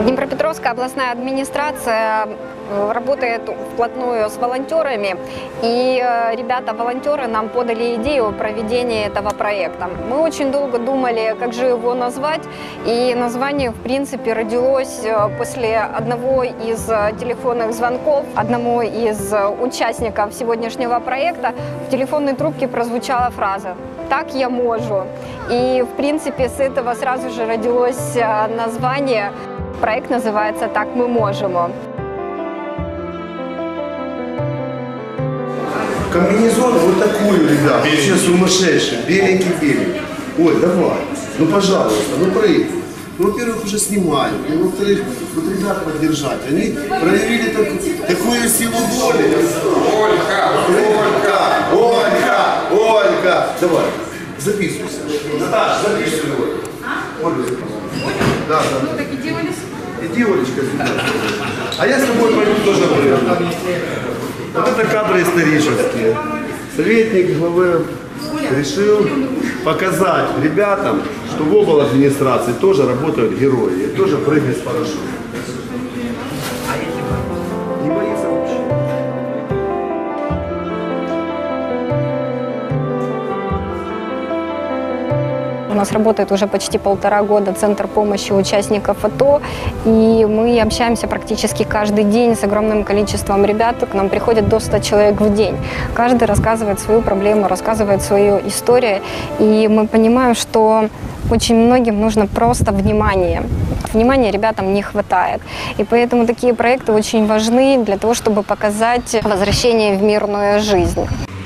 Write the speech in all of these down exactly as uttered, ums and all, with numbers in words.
Днепропетровская областная администрация работает вплотную с волонтерами, и ребята-волонтеры нам подали идею проведения этого проекта. Мы очень долго думали, как же его назвать, и название, в принципе, родилось после одного из телефонных звонков одному из участников сегодняшнего проекта. В телефонной трубке прозвучала фраза «Так я можу». И, в принципе, с этого сразу же родилось название. Проект называется «Так мы можем». Комбинезон вот такой, ребят, вообще сумасшедший, беленький-беленький. Ой, давай, ну пожалуйста, ну прыгай. Ну, во-первых, уже снимают, и во-вторых, вот ребят поддержать. Они проявили так, такую силу воли. Ольга, Ольга, Ольга, Ольга. Давай, записывайся. Наташа, записывай. Ольга, записывай. Да, да. Ну, так иди, Олечка. Иди, Олечка, сюда. А я с тобой пойду тоже прыгну. Вот это кадры исторические. Советник главы решил показать ребятам, что в обл. Администрации тоже работают герои, и тоже прыгают с парашютом. Не боится вообще. У нас работает уже почти полтора года Центр помощи участников АТО, и мы общаемся практически каждый день с огромным количеством ребят. К нам приходит до ста человек в день. Каждый рассказывает свою проблему, рассказывает свою историю, и мы понимаем, что очень многим нужно просто внимание. Внимания ребятам не хватает. И поэтому такие проекты очень важны для того, чтобы показать возвращение в мирную жизнь.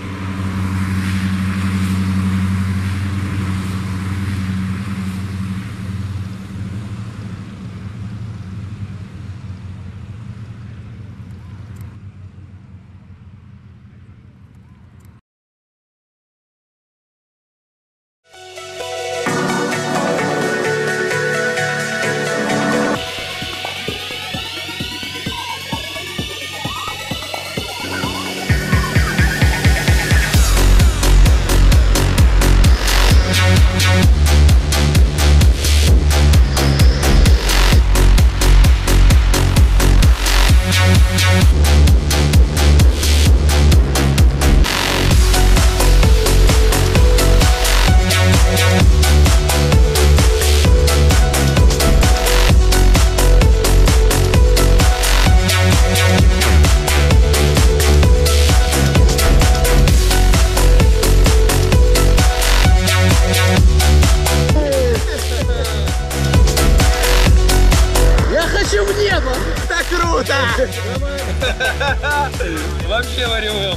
Вообще варю.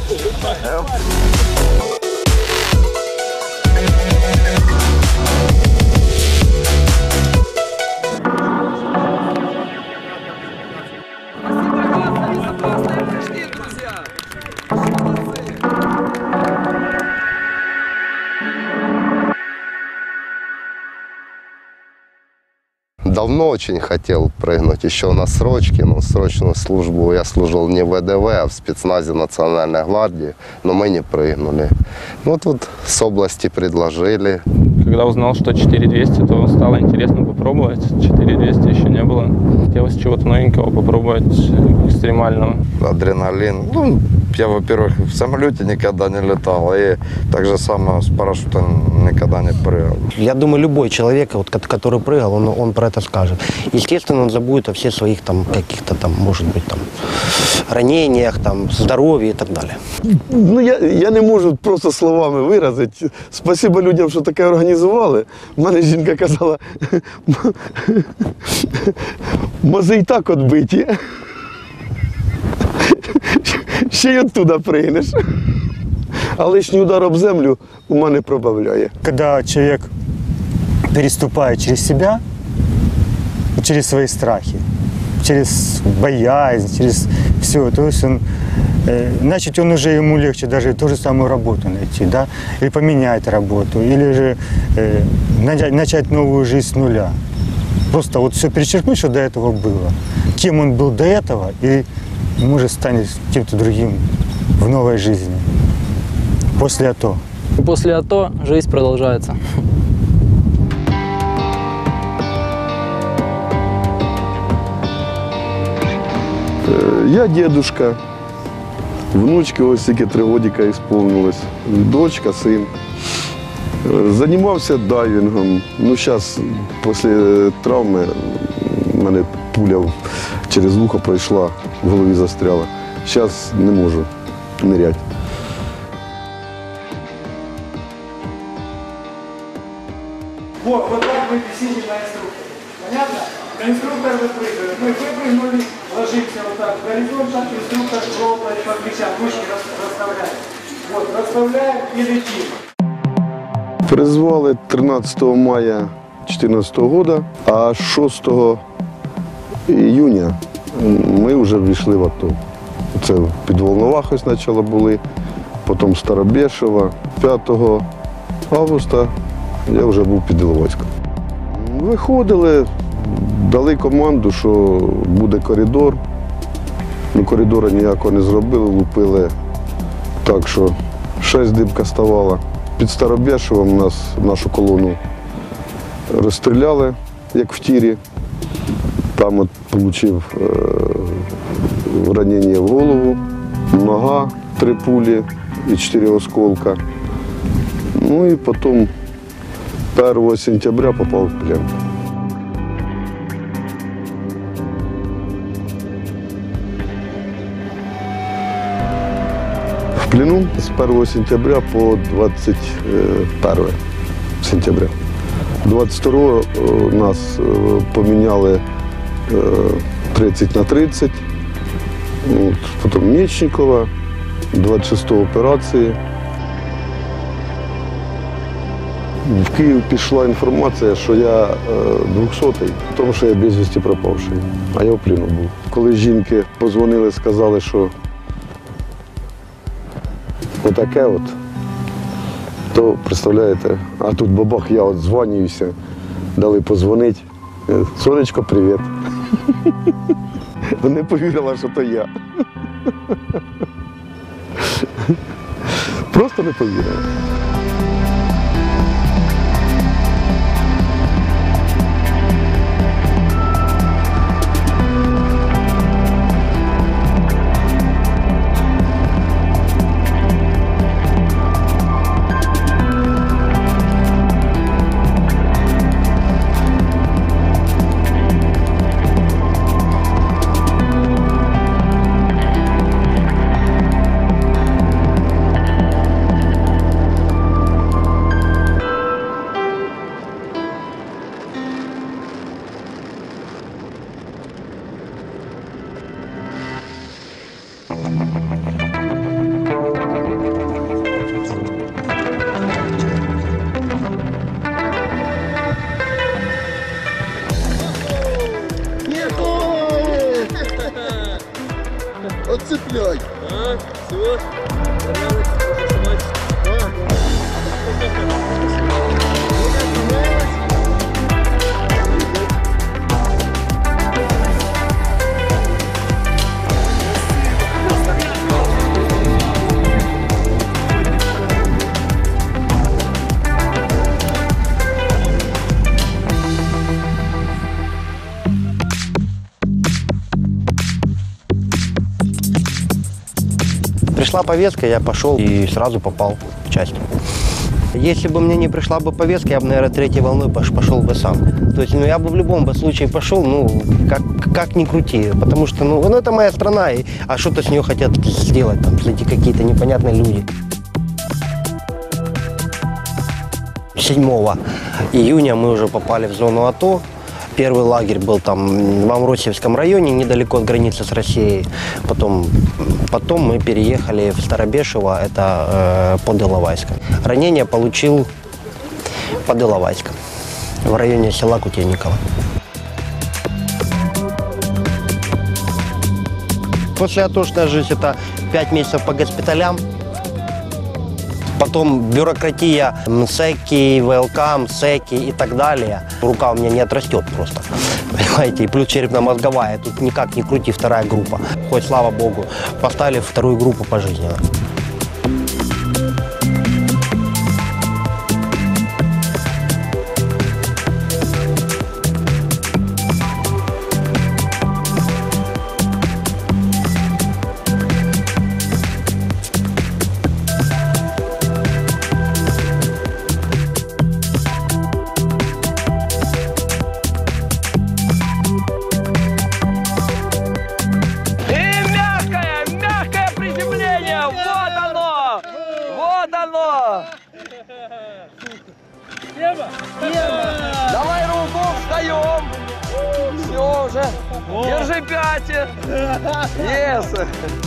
Давно очень хотел прыгнуть, еще на срочке, но срочную службу я служил не в вэ дэ вэ, а в спецназе Национальной гвардии, но мы не прыгнули. Ну тут с области предложили. Когда узнал, что четыре двести, то стало интересно попробовать. четыре двести еще не было. Хотелось чего-то новенького попробовать, экстремального. Адреналин. Ну, я, во-первых, в самолете никогда не летал, и так же само с парашютом никогда не прыгал. Я думаю, любой человек, вот, который прыгал, он, он про это скажет. Естественно, он забудет о всех своих там каких-то там, может быть, там ранениях, там, здоровье и так далее. Ну, я, я не можу просто словами виразити. Спасибо людям, що таке організували. У мене жінка казала, може і так відбиті. Ще й оттуда пригнеш. А лишній удар об землю у мене пробавляє. Когда человек переступает через себя, через свои страхи, через боязнь, через все, то есть он, э, значит, он уже ему легче даже ту же самую работу найти, да, или поменять работу, или же э, начать, начать новую жизнь с нуля. Просто вот все перечеркнуть, что до этого было. Кем он был до этого, и может станет кем-то другим в новой жизни. После АТО. После АТО жизнь продолжается. Я дедушка, внучки ось тільки три годика ісполнилось, дочка, син. Займався дайвінгом. Ну, зараз, після травми, в мене пуля через вухо пройшла, в голові застряла. Зараз не можу ниряти. Вот, вот так вы висите на инструкторе. Понятно? На инструктор выпрыгивает. Мы выпрыгнули, ложимся вот так в горизонт, инструктор ровно по плечам, ручки расставляем. Вот, расставляем и летим. Призвали тринадцятого мая две тысячи четырнадцатого года, а шостого июня ми вже ввійшли в АТО. Це під Волновахою спочатку були, потім Старобєшево. п'ятого августа я вже був під Іловайськом. Виходили, дали команду, що буде коридор. Ну, коридора ніякого не зробили, лупили так, що шесть дибка ставала. Під Старобєшевом нас, нашу колону розстріляли, як в тірі. Там от отримав е, ранення в голову, нога, три пулі і чотири осколка. Ну і потім першого сентября попав в плен. В плену з першого сентября по двадцять перше сентября. двадцять другого нас поміняли тридцять на тридцять, от, потім Мечникова, двадцять шостого операції. В Київ пішла інформація, що я двохсотий, тому що я безвісті пропавший, а я в плену був. Коли жінки подзвонили, сказали, що отаке от, то, представляєте, а тут бабах, я от дзвонюся, дали подзвонити. Сонечко, привіт. Вони повірили, що то я. Просто не повірили. Отцепляй! А, все. Пришла повестка, я пошел и сразу попал в часть. Если бы мне не пришла бы повестка, я бы, наверное, третьей волной пошел бы сам. То есть, ну, я бы в любом бы случае пошел, ну, как, как ни крути. Потому что, ну, ну, это моя страна, и, а что-то с нее хотят сделать, там, зайти какие-то непонятные люди. седьмого июня мы уже попали в зону АТО. Первый лагерь был там в Амросевском районе, недалеко от границы с Россией. Потом, потом мы переехали в Старобешево, это э, под Иловайском. Ранение получил под Иловайском, в районе села Кутейниково. После АТОшная жизнь – это пять месяцев по госпиталям. Потом бюрократия, МСЭКи, ВЛК, МСЭКи и так далее. Рука у меня не отрастет просто, понимаете, и плюс черепно-мозговая. Тут никак не крути, вторая группа. Хоть, слава богу, поставили вторую группу пожизненно. Давай руку, встаем. Все уже. Держи пяти. Yes.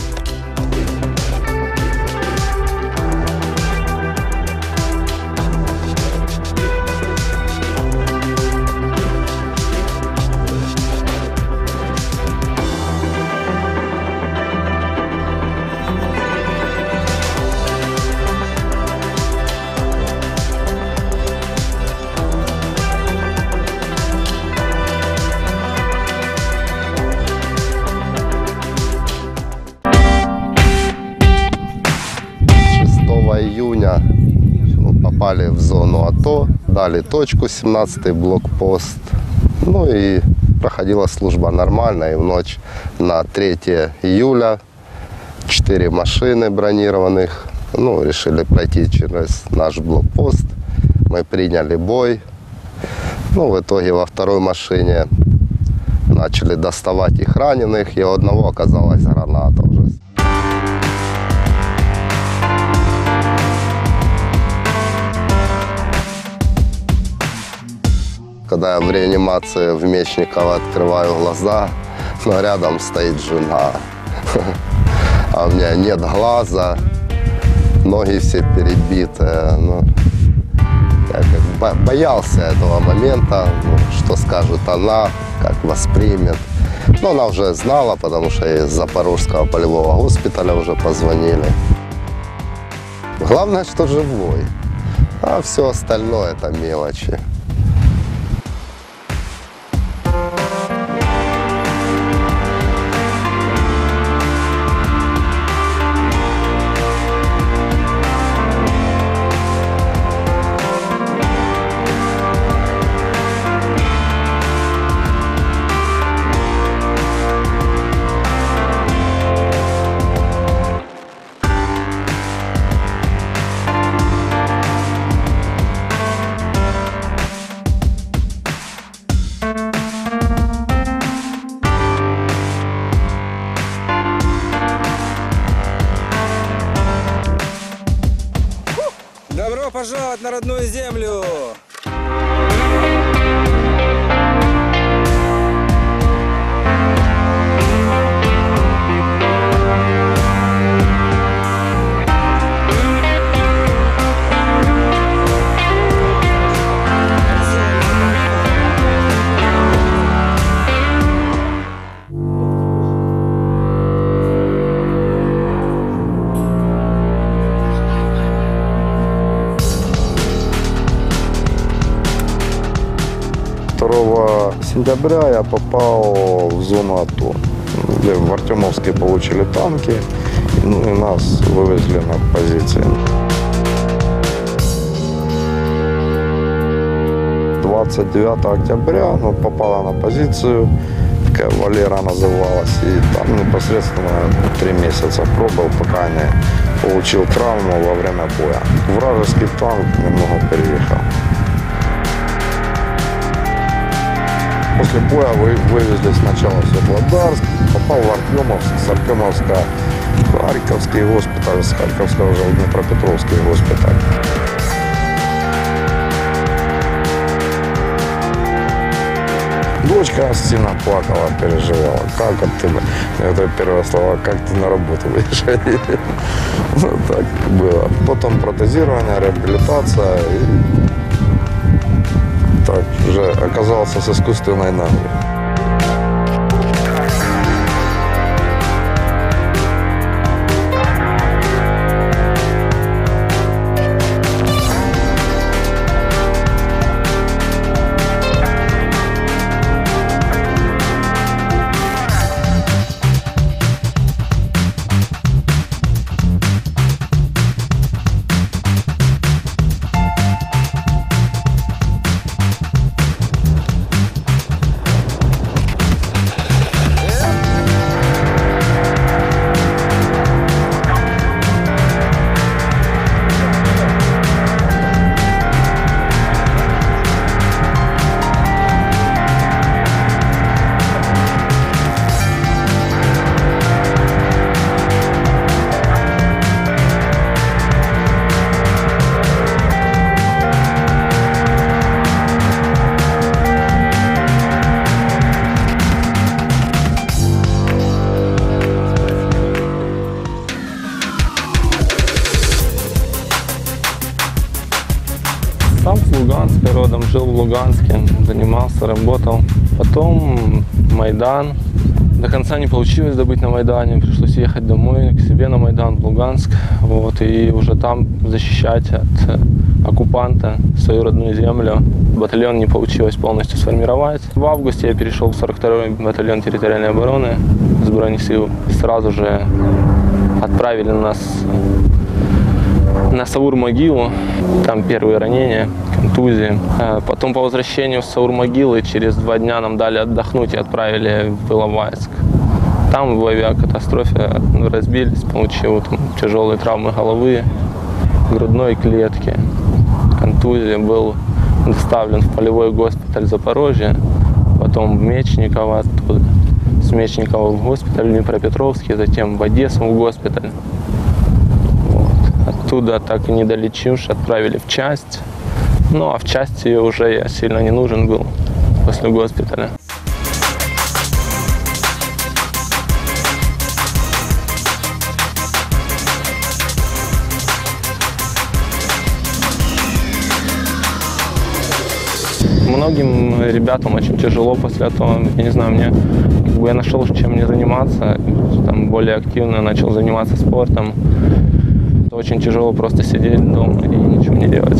июня ну, попали в зону АТО, дали точку, семнадцатый блокпост. Ну и проходила служба нормально. И в ночь на третье июля четыре машины бронированных ну, решили пройти через наш блокпост. Мы приняли бой. Ну, в итоге во второй машине начали доставать их раненых, и у одного оказалась граната уже. Когда я в реанимации в Мечниково открываю глаза, но рядом стоит жена. А у меня нет глаза, ноги все перебиты. Ну, я как боялся этого момента, ну, что скажет она, как воспримет. Но она уже знала, потому что из Запорожского полевого госпиталя уже позвонили. Главное, что живой, а все остальное это мелочи. Добро пожаловать на родную землю! второго сентября я попал в зону АТО, где в Артемовске получили танки, ну и нас вывезли на позиции. двадцать девятого октября ну, попала на позицию, такая Валера называлась, и там непосредственно три месяца пробыл, пока не получил травму во время боя. Вражеский танк немного переехал. После боя вы, вывезли сначала в Светлодарск, попал в Артемовск, с Артемовска в Харьковский госпиталь, с Харьковского уже в Днепропетровский госпиталь. Дочка сильно плакала, переживала. Как ты, это первое слово, как ты на работу выезжаешь? Ну, так было. Потом протезирование, реабилитация. И так уже оказался с искусственной ногой. родом, жил в Луганске, занимался, работал. Потом Майдан. До конца не получилось добыть на Майдане, пришлось ехать домой, к себе на Майдан, в Луганск. Вот, и уже там защищать от оккупанта свою родную землю. Батальон не получилось полностью сформировать. В августе я перешел в сорок второй батальон территориальной обороны Збройных сил. Сразу же отправили нас на Саур-могилу. Там первые ранения, контузии. Потом по возвращению с Саур-могилы через два дня нам дали отдохнуть и отправили в Иловайск. Там в авиакатастрофе разбились, получил там тяжелые травмы головы, грудной клетки, контузия. Был доставлен в полевой госпиталь Запорожья, потом в Мечниково оттуда. С Мечникова в госпиталь в Днепропетровске, затем в Одессу в госпиталь. Оттуда, так и не долечившись, отправили в часть. Ну, а в части уже я сильно не нужен был после госпиталя. Многим ребятам очень тяжело после этого. Я не знаю, мне как бы я нашел, чем мне заниматься. Там более активно начал заниматься спортом. Очень тяжело просто сидеть дома и ничего не делать.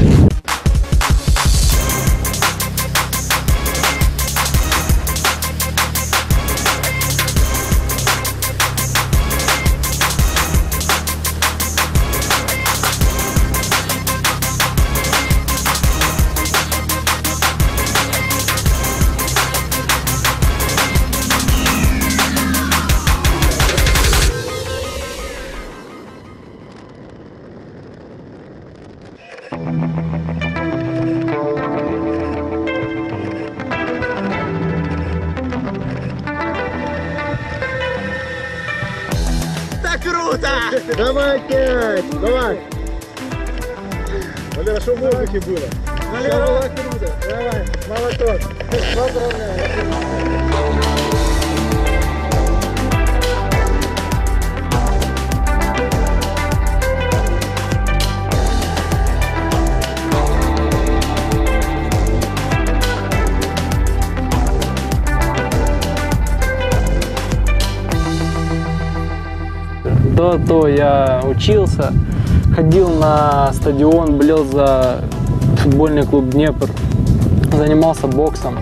Так круто! Давай, пять! Давай! Валера, что в воздухе было? Валера, круто! Давай, молоток! Поздравляю! До того я учился, ходил на стадион, болел за футбольный клуб «Днепр», занимался боксом.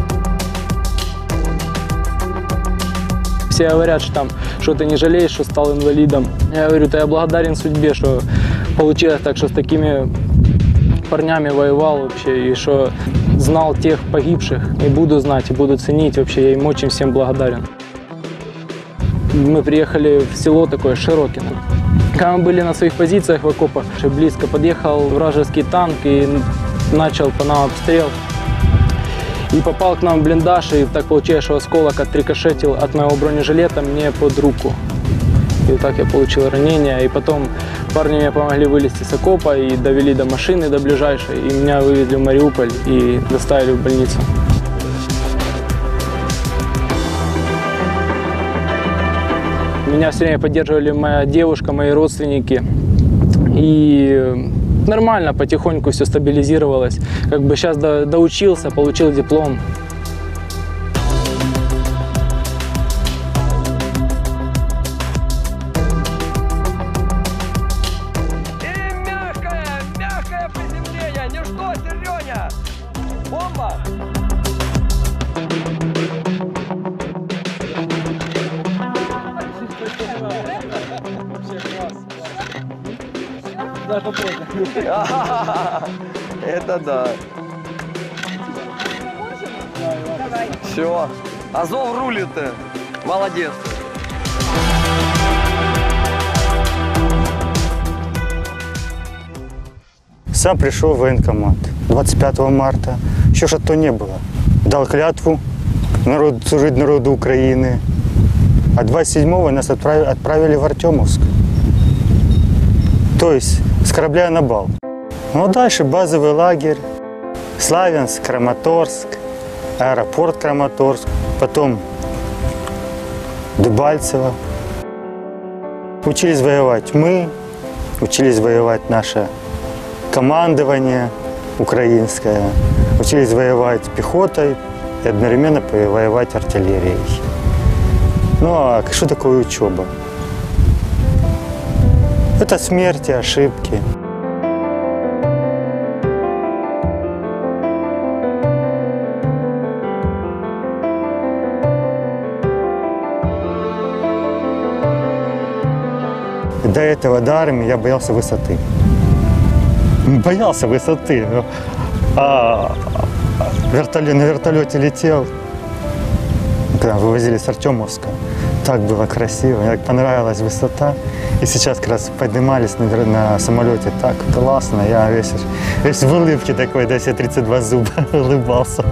Все говорят, что, там, что ты не жалеешь, что стал инвалидом. Я говорю, да я благодарен судьбе, что получилось так, что с такими парнями воевал вообще, и что знал тех погибших, и буду знать, и буду ценить вообще, я им очень всем благодарен. Мы приехали в село такое, Широкино. Когда мы были на своих позициях в окопах, близко подъехал вражеский танк и начал по нам обстрел. И попал к нам в блиндаж, и так получилось, что осколок отрикошетил от моего бронежилета мне под руку. И вот так я получил ранение. И потом парни мне помогли вылезти с окопа и довели до машины, до ближайшей. И меня вывезли в Мариуполь и доставили в больницу. Меня все время поддерживали моя девушка, мои родственники. И нормально, потихоньку все стабилизировалось. Как бы сейчас до, доучился, получил диплом. И мягкое, мягкое приземление. Ну что, Серёня? Бомба! Даже попозже. Это да. Все. Азов рулит. Молодец. Сам пришел в военкомат двадцать пятого марта. Еще ж то не было. Дал клятву народ, служить народу Украины. А двадцать седьмого нас отправили, отправили в Артемовск. То есть с корабля на бал. Ну а дальше базовый лагерь, Славянск, Краматорск, аэропорт Краматорск, потом Дебальцево. Учились воевать мы, учились воевать наше командование украинское, учились воевать пехотой и одновременно воевать артиллерией. Ну а что такое учеба? Это смерти, ошибки. До этого, до армии, я боялся высоты. Боялся высоты. Ну, а вертолет, на вертолете летел, когда вывозили с Артемовска. Так было красиво, мне так понравилась высота. И сейчас как раз поднимались на, на самолете, так классно. Я весь, весь в улыбке такой, да, все тридцать два зуба улыбался.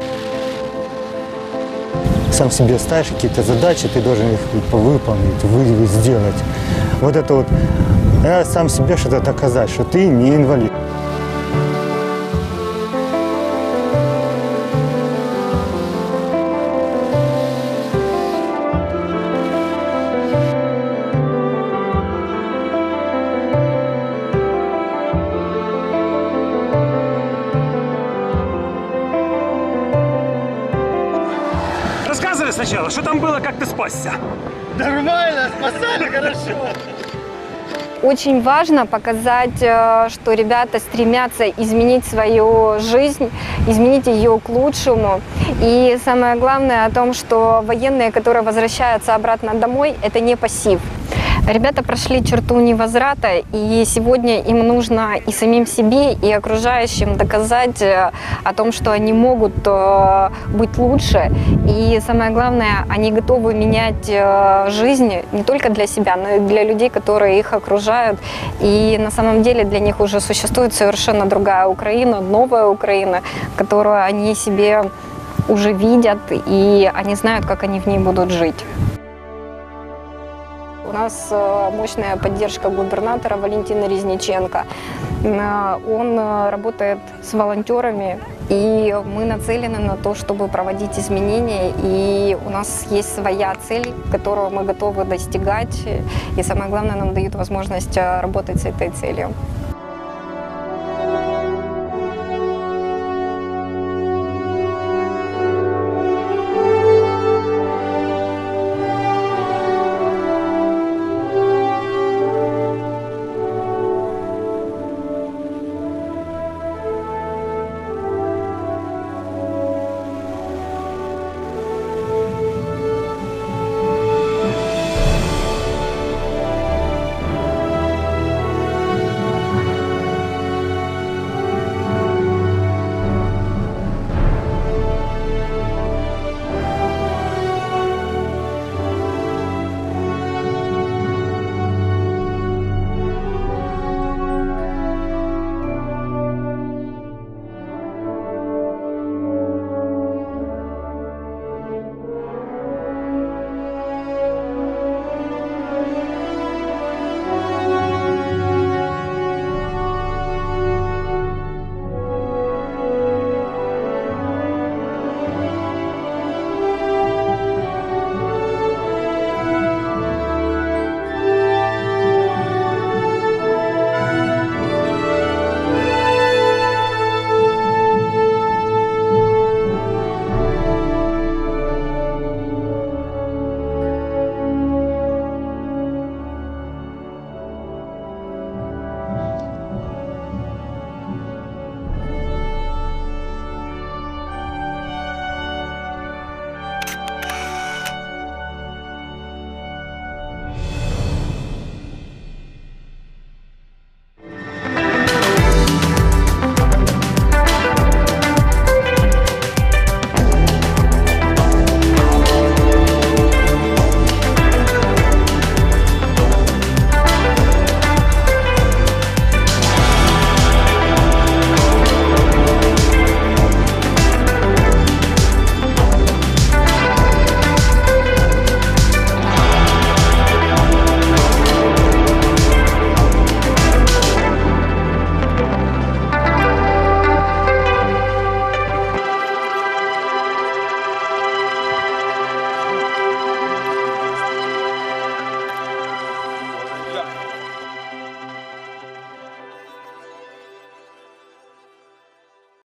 Сам себе ставишь какие-то задачи, ты должен их выполнить, вы, сделать. Вот это вот, я сам себе что-то доказать, что ты не инвалид. Рассказывай сначала, что там было, как ты спасся? Нормально, спасали хорошо. Очень важно показать, что ребята стремятся изменить свою жизнь, изменить ее к лучшему. И самое главное о том, что военные, которые возвращаются обратно домой, это не пассив. Ребята прошли черту невозврата, и сегодня им нужно и самим себе, и окружающим доказать о том, что они могут быть лучше. И самое главное, они готовы менять жизнь не только для себя, но и для людей, которые их окружают. И на самом деле для них уже существует совершенно другая Украина, новая Украина, которую они себе уже видят, и они знают, как они в ней будут жить. У нас мощная поддержка губернатора Валентина Резниченко. Он работает с волонтерами, и мы нацелены на то, чтобы проводить изменения. И у нас есть своя цель, которую мы готовы достигать. И самое главное, нам дают возможность работать с этой целью.